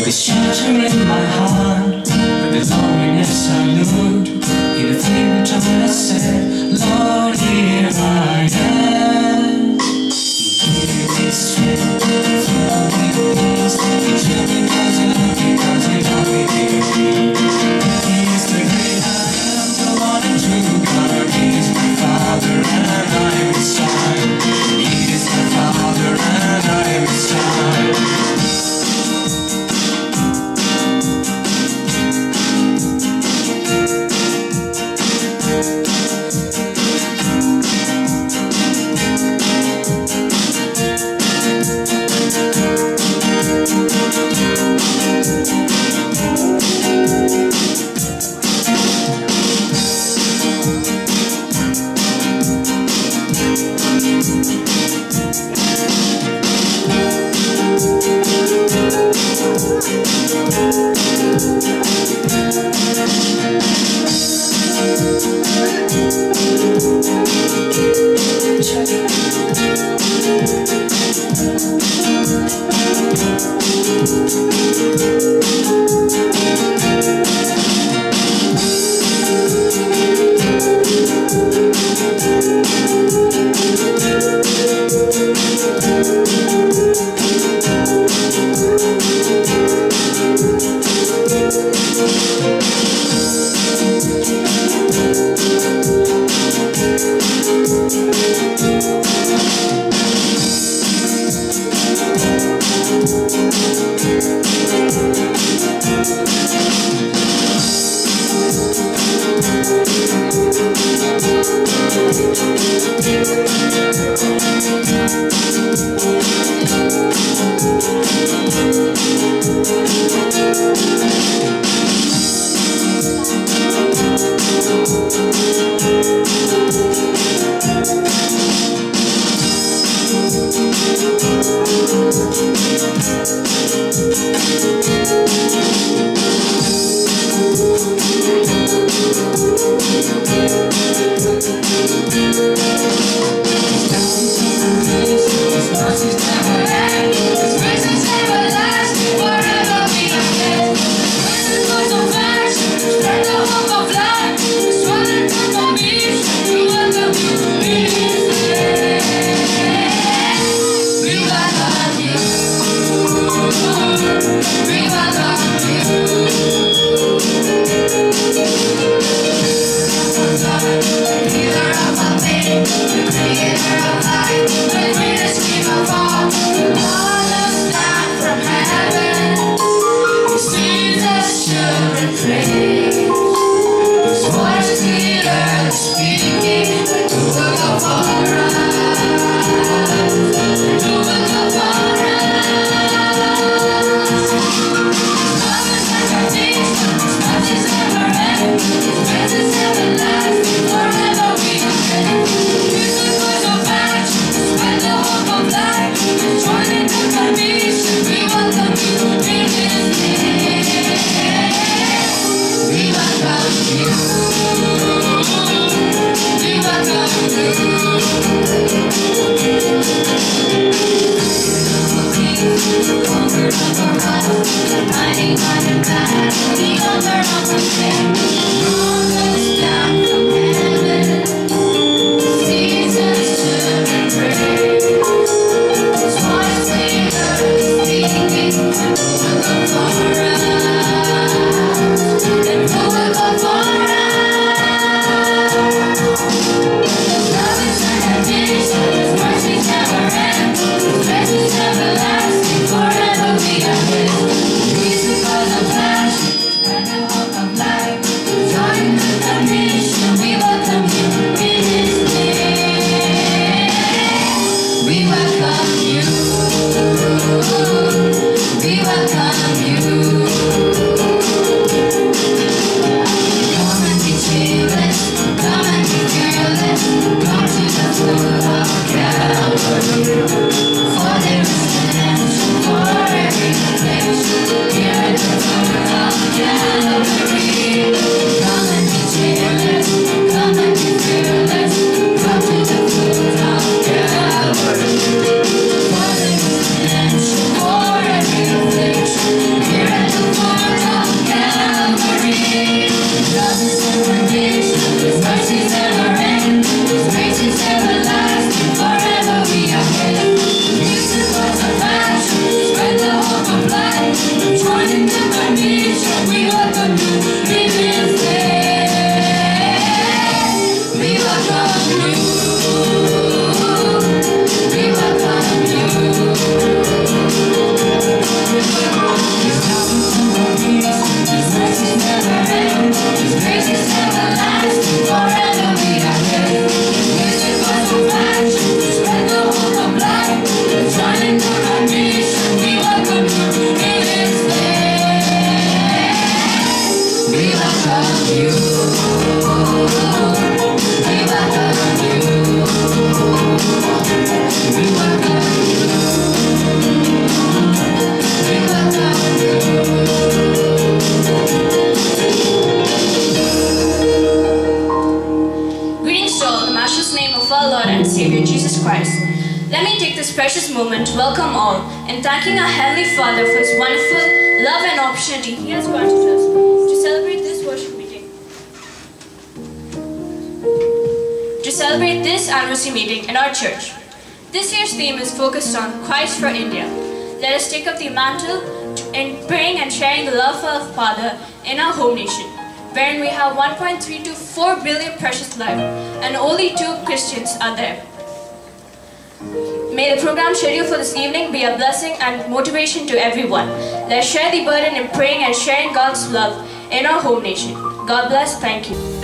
The shelter in my heart, but the loneliness I lived. In a few times I said, Lord, here I am. Give me strength, fill me with peace. You tell me cause you love me, cause you love me, dearly. He's the great I am, the one and true God. He's my Father and I am His child. He is my Father and I am His child. Let me take this precious moment to welcome all and thanking our Heavenly Father for His wonderful love and opportunity He has granted us to celebrate this worship meeting. To celebrate this anniversary meeting in our church. This year's theme is focused on Christ for India. Let us take up the mantle in praying and sharing the love of our Father in our home nation, wherein we have 1.3 to 4 billion precious lives and only 2 Christians are there. May the program scheduled for this evening be a blessing and motivation to everyone. Let's share the burden in praying and sharing God's love in our home nation. God bless. Thank you.